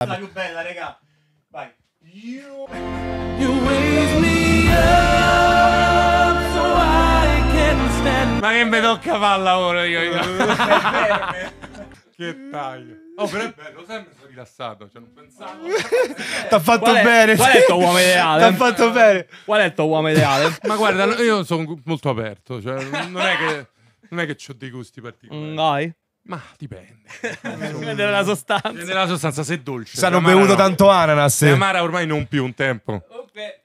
la più bella, raga. Vai. You raise me up so I can stand. Ma che mi tocca fare al lavoro io? Che taglio. Oh, però è bello, sempre sono rilassato, cioè non pensavo. T'ha fatto bene. Qual è il tuo uomo ideale? T'ha fatto bene. Qual è il tuo uomo ideale? Ma guarda, io sono molto aperto, cioè non è che ho dei gusti particolari. Dai. Ma dipende. Dipende dalla sostanza. Nella sostanza, se è dolce. S'hanno se amara bevuto no. tanto ananas. Se amara ormai non più un tempo. Ok.